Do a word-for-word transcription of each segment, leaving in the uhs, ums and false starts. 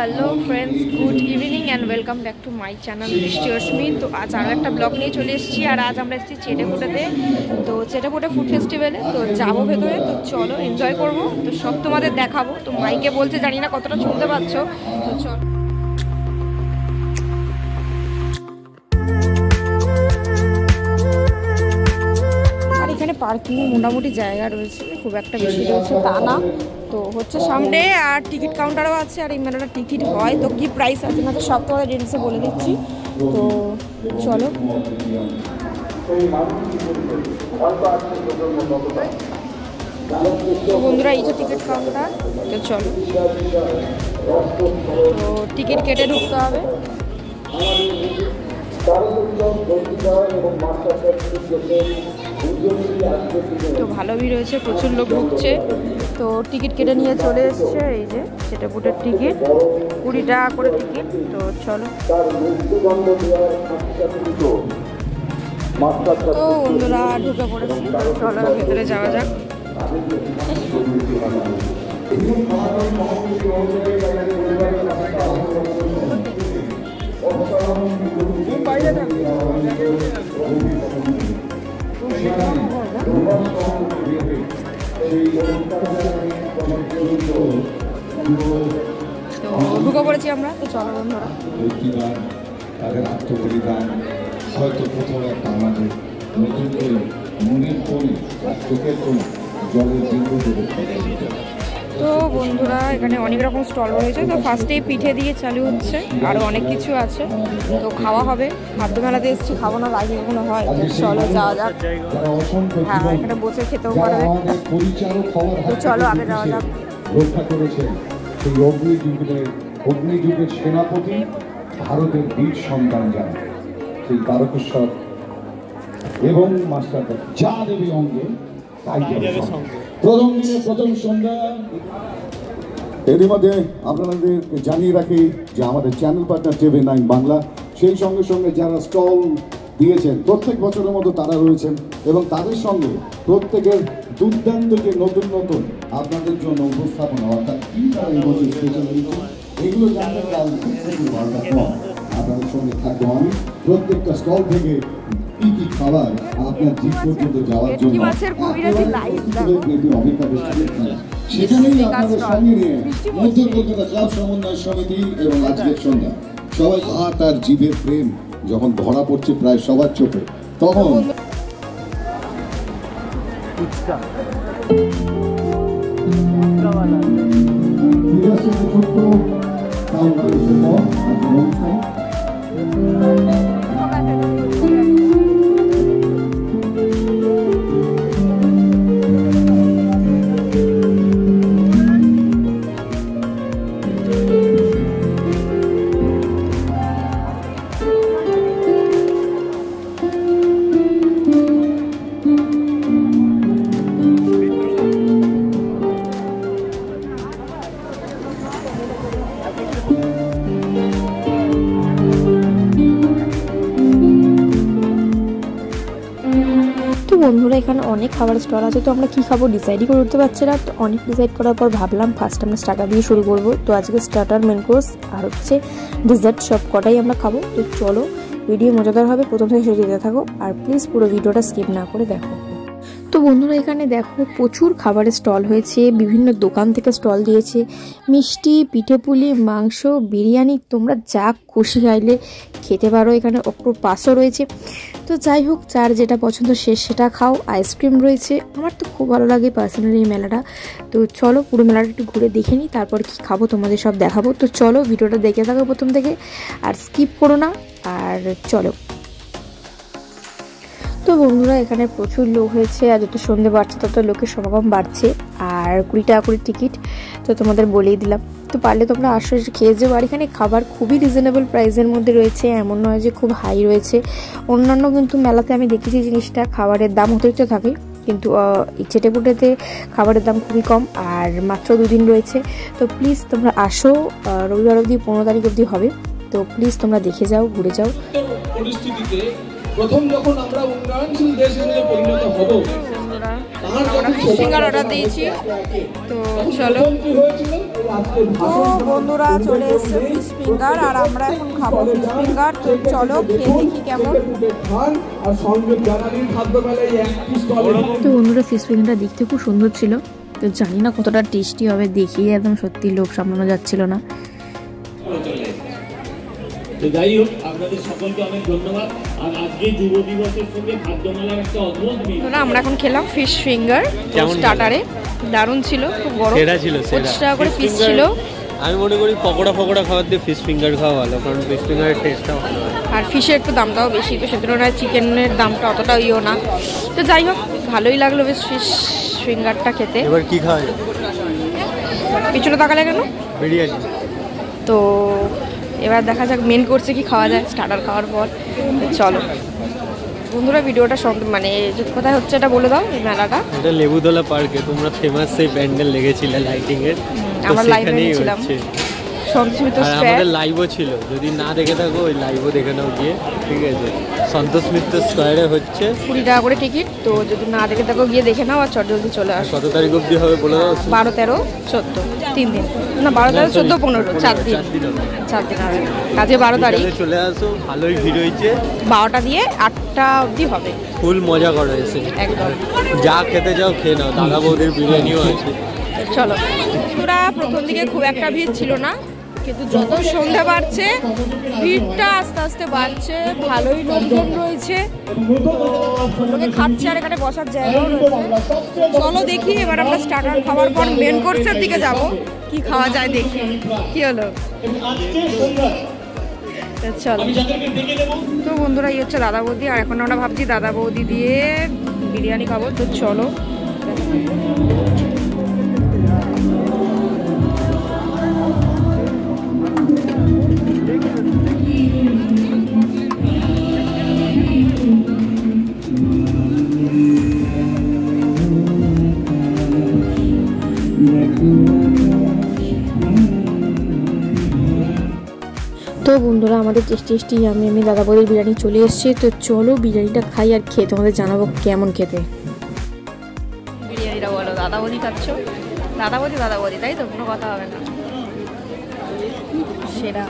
Hello friends good evening and welcome back to my channel Mishti Asmi. तो आज आरो एक ब्लग नहीं चले एसेछि और आज आमरा एसेछि चेटेपुटेते। तो चेटेपुटे फूड फेस्टिवले तो जाबो भेतरे, तो चलो एनजय करबो, तो सब तोमादेर देखाबो। तो माइके बोलছে জানি না কতটা শুনতে পাচ্ছো, তো চলো। এখানে পার্কিং মোটামুটি জায়গা রয়েছে, খুব একটা বেশি রয়েছে তা না। তো হচ্ছে সামনে আর টিকিট কাউন্টারও আছে, আর এই মেলাটা টিকিট হয়। তো কি প্রাইস আছে না তো সব তোমাদের ডিটেলসে বলে দিচ্ছি। তো চলো তো বন্ধুরা, এই যে টিকিট কাউন্টার, তো চলো। তো টিকিট কেটে ঢুকতে হবে। তো ভালো ভিড় হয়েছে, প্রচুর লোক ঢুকছে। তো টিকিট কেটে নিয়ে চলে এসছে, এই যে চেটেপুটের টিকিট কুড়ি টাকা করে টিকিট। তো চলো, তো বন্ধুরা ঢুকে পড়েছি, চলো ভেতরে যাওয়া যাক। ঢুকে পড়েছি আমরা, তো চলো বন্ধুরা। তাদের আত্মবলিদান হয়তো কোথাও একটা আমাদের নতুন করে মনের কোণে আর চোখের কোণে জলের বিন্দু দেবে। তো বন্ধুরা, এখানে অনেক রকম স্টল রয়েছে। তো ফার্স্টেই পিঠে দিয়ে চালু হচ্ছে, আরও অনেক কিছু আছে। তো খাওয়া হবে, খাদ্য মেলাতে এসেছি, খাবো না আগে কখনো হয়। তো চলো যাওয়া যাক। হ্যাঁ, এখানে বসে খেতেও পারবে। তো চলো আগে যাওয়া যাক। রক্ষা করেছেন সেই অগ্নিযুগের অগ্নিযুগের সেনাপতি, ভারতের বীর সন্তান যারা, সেই তারকেশ্বর এবং মাস্টার যা দেবী অঙ্গে তাই প্রথম দিনে প্রথম সন্ধ্যা। এরই মধ্যে আপনাদেরকে জানিয়ে রাখি যে আমাদের channel partner TV nine Bangla, সেই সঙ্গে সঙ্গে যারা স্টল দিয়েছেন প্রত্যেক বছরের মতো তারা রয়েছেন, এবং তাদের সঙ্গে প্রত্যেকের দুর্দান্ত যে নতুন নতুন আপনাদের জন্য উপস্থাপনা, অর্থাৎ কি তারা এই বছর স্পেশাল দিয়েছে এগুলো জানতে কাল আপনাদের সঙ্গে থাকবো আমি। প্রত্যেকটা স্টল থেকে কি কি খাবার আপনার জিপ পর্যন্ত যাওয়ার জন্য অপেক্ষা করছেন, সেখানেই আপনাদের সঙ্গে নিয়ে মধ্য কলকাতা ক্লাব সমন্বয় সমিতি এবং আজকের সন্ধ্যা সবাই হাত আর জিভের প্রেম যখন ধরা পড়ছে প্রায় সবার চোখে, তখন বন্ধুরা, এখানে অনেক খাবার স্টল আছে। তো আমরা কি খাবো ডিসাইডই করে উঠতে পারছি না। তো অনেক ডিসাইড করার পর ভাবলাম ফার্স্ট আমরা স্টার্টার দিয়ে শুরু করব। তো আজকে স্টার্টার, মেন কোর্স আর হচ্ছে ডিজার্ট সব কটাই আমরা খাবো। তো চলো, ভিডিও মজাদার হবে, প্রথম থেকে শেষ দিতে থাকো আর প্লিজ পুরো ভিডিওটা স্কিপ না করে দেখো। তো বন্ধুরা, এখানে দেখো প্রচুর খাবারের স্টল হয়েছে, বিভিন্ন দোকান থেকে স্টল দিয়েছে, মিষ্টি, পিঠেপুলি, মাংস, বিরিয়ানি, তোমরা যা খুশি চাইলে খেতে পারো। এখানে অক্টোপাসও রয়েছে। তো যাই হোক, যার যেটা পছন্দ সে সেটা খাও। আইসক্রিম রয়েছে, আমার তো খুব ভালো লাগে পার্সোনালি এই মেলাটা। তো চলো পুরো মেলাটা একটু ঘুরে দেখে নিই, তারপর কি খাবো তোমাদের সব দেখাবো। তো চলো ভিডিওটা দেখে থাকো প্রথম থেকে, আর স্কিপ করো না। আর চলো। তো বন্ধুরা, এখানে প্রচুর লোক হয়েছে, আর যত সন্ধে বাড়ছে তত লোকের সমাগম বাড়ছে। আর কুড়ি টাকা করে টিকিট, তো তোমাদের বলেই দিলাম। তো পারলে তোমরা আসো, খেয়ে যাও। আর এখানে খাবার খুবই রিজনেবল প্রাইসের মধ্যে রয়েছে, এমন নয় যে খুব হাই রয়েছে। অন্যান্য কিন্তু মেলাতে আমি দেখেছি জিনিসটা খাবারের দাম হতে হতে থাকে, কিন্তু এই চেটেপুটেতে খাবারের দাম খুবই কম, আর মাত্র দুদিন রয়েছে। তো প্লিজ তোমরা আসো, রবিবার অবধি পনেরো তারিখ অবধি হবে। তো প্লিজ তোমরা দেখে যাও, ঘুরে যাও। পরিস্থিতিতে প্রথম যখন আমরা উন্নয়নশীল দেশ হিসেবে পরিণত হব, আমরা ফিশ ফিঙ্গার অর্ডার দিয়েছি। তো চলো, তো বন্ধুরা চলে এসছে ফিশ ফিঙ্গার, আর আমরা এখন খাবো ফিশ ফিঙ্গার। তো চলো খেয়ে দেখি কেমন। তো বন্ধুরা ফিশ ফিঙ্গারটা দেখতে খুব সুন্দর ছিল, তো জানি না কতটা টেস্টি হবে, দেখিয়ে একদম সত্যি লোভ সামলানো যাচ্ছিল না। তো যাই হোক, আপনাদের সকলকে অনেক ধন্যবাদ। আর আজকে যুব দিবসের সঙ্গে খাদ্যমেলার একটা অদ্ভুত মিল। আমরা এখন খেলাম ফিশ ফিঙ্গার স্টার্টারে, দারুণ ছিল, খুব বড় ছিল, পঁচিশ টাকা করে পিস ছিল। আমি মনে করি পকোড়া পকোড়া খাওয়ার দিয়ে ফিশ ফিঙ্গার খাওয়া ভালো, কারণ ফিশ ফিঙ্গারের টেস্টটা ভালো হয়, আর ফিশের একটু দামটাও বেশি, তো সেজন্য চিকেনের দামটা অতটাও ইও না। তো যাই হোক, ভালোই লাগলো বেশ ফিশ ফিঙ্গারটা খেতে। এবার কি খাওয়া যায়? পিছনে তাকালে কেন? বিরিয়ানি। তো এবার দেখা যাক মেন কোর্সে কি খাওয়া যায় স্টার্টার খাওয়ার পর। চলো বন্ধুরা, ভিডিওটা মানে কোথায় হচ্ছে এটা বলে দাও। এই মেলাটা এটা লেবুতলা পার্কে, তোমরা ফেমাস সেই প্যান্ডেল লেগেছিলে লাইটিং এর, আমরা লাইভে ছিলাম, আমাদের লাইভও ছিল। যদি না দেখে থাকো ওই লাইভও দেখে নাও গিয়ে, ঠিক আছে? সন্তোষ মিত্র স্কোয়ারে হচ্ছে, কুড়ি টাকা করে টিকিট। তো যদি না দেখে থাকো গিয়ে দেখে নাও, আর চট জলদি চলে আসো। কত তারিখ অবধি হবে বলে দাও? বারো তেরো চোদ্দ তিন দিন, না বারো তেরো চোদ্দ পনেরো চার দিন, চার দিন হবে। কাজে বারো তারিখ চলে আসো, ভালোই ভিড় হয়েছে। বারোটা দিয়ে আটটা অবধি হবে, ফুল মজা করো এসে একদম। যা খেতে যাও খেয়ে নাও, দাদা বৌদির বিরিয়ানিও আছে। চলো, পুরা প্রথম দিকে খুব একটা ভিড় ছিল না, কিন্তু যত সন্ধ্যা বাড়ছে ভিড়টা আস্তে আস্তে বাড়ছে, ভালোই লোকজন রয়েছে, লোকে খাচ্ছে, আর এখানে বসার জায়গাও রয়েছে। চলো দেখি, এবার আমরা স্টার্টার খাওয়ার পর মেন কোর্সের দিকে যাব, কি খাওয়া যায় দেখি। কি হলো? চলো, তো বন্ধুরা এই হচ্ছে দাদা বৌদি, আর এখন আমরা ভাবছি দাদা বৌদি দিয়ে বিরিয়ানি খাবো। তো চলো, তো বন্ধুরা আমাদের টেস্টি টেস্টি আমি আমি দাদা বৌদির বিরিয়ানি চলে এসছে। তো চলো বিরিয়ানিটা খাই আর খেয়ে তোমাদের জানাবো কেমন খেতে। বিরিয়ানিটা বলো, দাদা বৌদি খাচ্ছ? দাদা বৌদি দাদা বৌদি তাই তো, কোনো কথা হবে না, সেরা।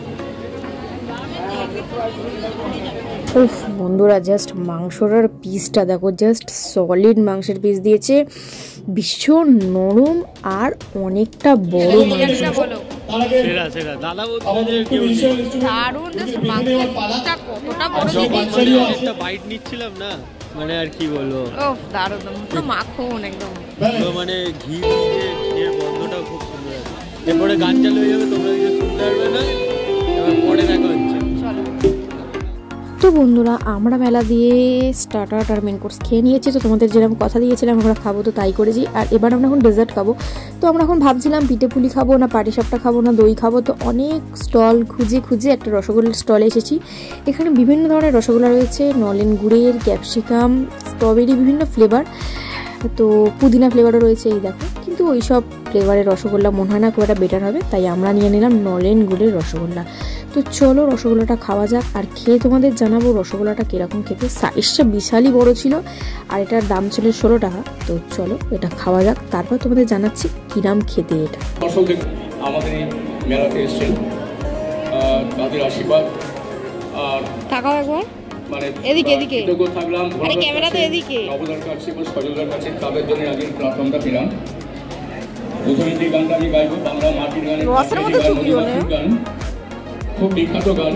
উফ বন্ধুরা, জাস্ট মাংসটার পিসটা দেখো, জাস্ট সলিড মাংসের পিস দিয়েছে, ভীষণ নরম আর অনেকটা বড় মাংস। সেরা সেরা দাদা বৌদি দারুণ, জাস্ট মাংসের পিসটা কতটা বড় দিয়েছে। একটা বাইট নিচ্ছিলাম না, মানে আর কি বলবো, ওফ দারুণ, তো মাখন একদম, মানে ঘি দিয়ে ঘিয়ের গন্ধটাও খুব সুন্দর আছে। এরপরে গান চালু হয়ে যাবে, তোমরা কিছু শুনতে পারবে না, এবার পরে দেখা হচ্ছে। তো বন্ধুরা আমরা মেলা দিয়ে স্টার্টার আর মেন কোর্স খেয়ে নিয়েছি। তো তোমাদের যেরকম কথা দিয়েছিলাম আমরা খাবো, তো তাই করেছি। আর এবার আমরা এখন ডেজার্ট খাবো। তো আমরা এখন ভাবছিলাম পিঠে পুলি খাবো না পাটিসাপটা খাবো না দই খাবো। তো অনেক স্টল খুঁজে খুঁজে একটা রসগোল্লার স্টলে এসেছি। এখানে বিভিন্ন ধরনের রসগোল্লা রয়েছে, নলেন গুড়ের, ক্যাপসিকাম, স্ট্রবেরি, বিভিন্ন ফ্লেভার, তো পুদিনা ফ্লেভারও রয়েছে। এই দেখো, কিন্তু ওই সব ফ্লেভারের রসগোল্লা মনে হয় না খুব একটা বেটার হবে, তাই আমরা নিয়ে নিলাম নলেন গুড়ের রসগোল্লা। তো চলো রসগোল্লাটা খাওয়া যাক, আর খেয়ে তোমাদের জানাবো রসগোল্লাটা কীরকম খেতে। সাইজটা বিশালই বড় ছিল, আর এটার দাম ছিল ষোলো টাকা। তো চলো এটা খাওয়া যাক, তারপর তোমাদের জানাচ্ছি কিরাম খেতে এটা। আমাদের এই মেলাতে এসেছেন, তাদের আশীর্বাদ আর থাকাও একবার মানে এদিকে এদিকে কৃতজ্ঞ থাকলাম। আরে ক্যামেরাতে এদিকে নবদার কাছে এবং সজলদার কাছে তাদের জন্য আগে প্ল্যাটফর্মটা পেলাম। প্রথমে যে গানটা আমি গাইবো বাংলা মাটির গান, গান খুব বিখ্যাত গান,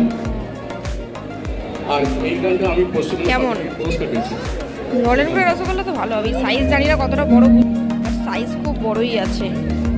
আর এই গানটা আমি কেমন পুরস্কার পেয়েছি। নলেন গুড়ের রসগোল্লা তো ভালো হবে, সাইজ জানি না কতটা বড়, আর সাইজ খুব বড়ই আছে।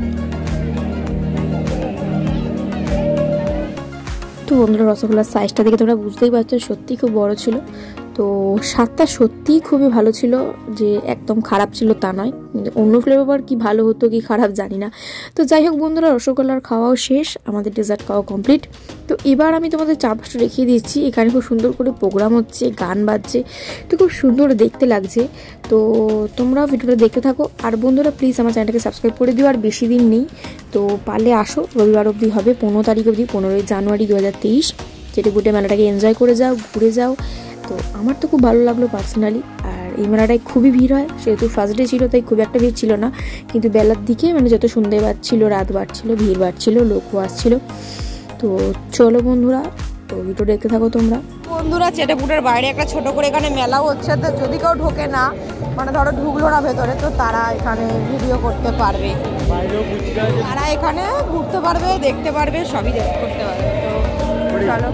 তো বন্ধুরা রসগোল্লার সাইজটা দেখে তোমরা বুঝতেই পারছো, সত্যি খুব বড় ছিল। তো স্বাদটা সত্যিই খুবই ভালো ছিল, যে একদম খারাপ ছিল তা নয়। অন্য ফ্লেভার কি ভালো হতো কি খারাপ জানি না। তো যাই হোক বন্ধুরা, রসগোল্লার খাওয়াও শেষ, আমাদের ডেজার্ট খাওয়া কমপ্লিট। তো এবার আমি তোমাদের চারপাশটা দেখিয়ে দিচ্ছি। এখানে খুব সুন্দর করে প্রোগ্রাম হচ্ছে, গান বাজছে, তো খুব সুন্দর দেখতে লাগছে। তো তোমরাও ভিডিওটা দেখতে থাকো, আর বন্ধুরা প্লিজ আমার চ্যানেলটাকে সাবস্ক্রাইব করে দিও। আর বেশি দিন নেই, তো পারলে আসো, রবিবার অবধি হবে, পনেরো তারিখ অবধি, পনেরোই জানুয়ারি দু হাজার তেইশ চেটে বুটে মেলাটাকে এনজয় করে যাও, ঘুরে যাও। তো আমার তো খুব ভালো লাগলো পার্সোনালি। আর এই মেলাটায় খুবই ভিড় হয়, সেহেতু ফার্স্ট ডে ছিল তাই খুব একটা ভিড় ছিল না, কিন্তু বেলার দিকে মানে যত সন্ধ্যে বাড়ছিল রাত বাড়ছিল ভিড় বাড়ছিল, লোকও আসছিল। তো চলো বন্ধুরা, তো ভিডিও দেখতে থাকো তোমরা। বন্ধুরা চেটেপুটের বাইরে একটা ছোট করে এখানে মেলাও হচ্ছে, তো যদি কেউ ঢোকে না, মানে ধরো ঢুকলো না ভেতরে, তো তারা এখানে ভিডিও করতে পারবে, তারা এখানে ঘুরতে পারবে, দেখতে পারবে, সবই করতে পারবে। তো চলো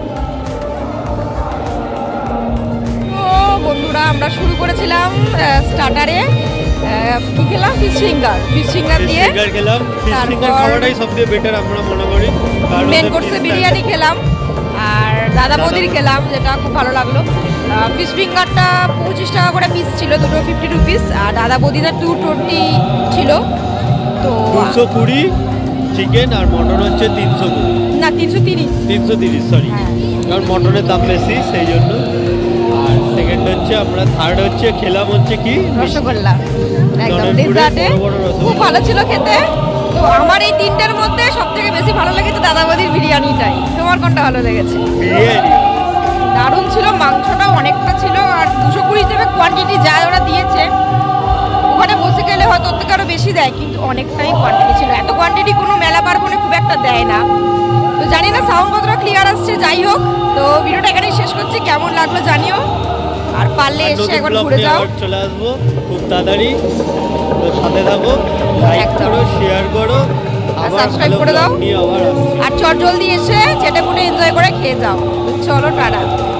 বন্ধুরা, আমরা শুরু করেছিলাম স্টার্টারে কি খেলাম, ফিশ ফিঙ্গার ফিশ ফিঙ্গার দিয়ে খেলাম। তারপর খাবারটাই সবথেকে বেটার আমরা মনে করি। মেন কোর্সে বিরিয়ানি খেলাম আর দাদা বৌদির খেলাম, যেটা খুব ভালো লাগলো। ফিশ ফিঙ্গারটা পঁচিশ টাকা করে পিস ছিল, দুটো ফিফটি রুপিস, আর দাদা বৌদিটা টু টোয়েন্টি ছিল। তো দুশো কুড়ি চিকেন আর মটন হচ্ছে তিনশো কুড়ি না তিনশো তিরিশ তিনশো তিরিশ সরি, কারণ মটনের দাম বেশি সেই জন্য। আর সেকেন্ড হচ্ছে আমরা থার্ড হচ্ছে খেলাম হচ্ছে কি রসগোল্লা, একদম ডেজার্টে, খুব ভালো ছিল খেতে। তো আমার এই তিনটার মধ্যে সব থেকে বেশি ভালো লেগেছে দাদা বৌদির বিরিয়ানিটাই। তোমার কোনটা ভালো লেগেছে? বিরিয়ানি দারুণ ছিল, মাংসটাও অনেকটা ছিল, আর দুশো কুড়ি হিসেবে কোয়ান্টিটি যা ওরা দিয়েছে, ওখানে বসে গেলে হয়তো ওর থেকে আরও বেশি দেয়, কিন্তু অনেকটাই কোয়ান্টিটি ছিল। এত কোয়ান্টিটি কোনো মেলা পার্বণে খুব একটা দেয় না। তো জানি না সাউন্ড কতটা ক্লিয়ার আসছে, যাই হোক। তো ভিডিওটা এখানেই শেষ করছি, কেমন লাগলো জানিও, আর পারলে এসে একবার ঘুরে যাও। চলে আসবো খুব তাড়াতাড়ি, তো সাথে থাকো, লাইক করো, শেয়ার করো, আর সাবস্ক্রাইব করে দাও, আর চট জলদি এসে চেটেপুটে এনজয় করে খেয়ে যাও। চলো টাটা।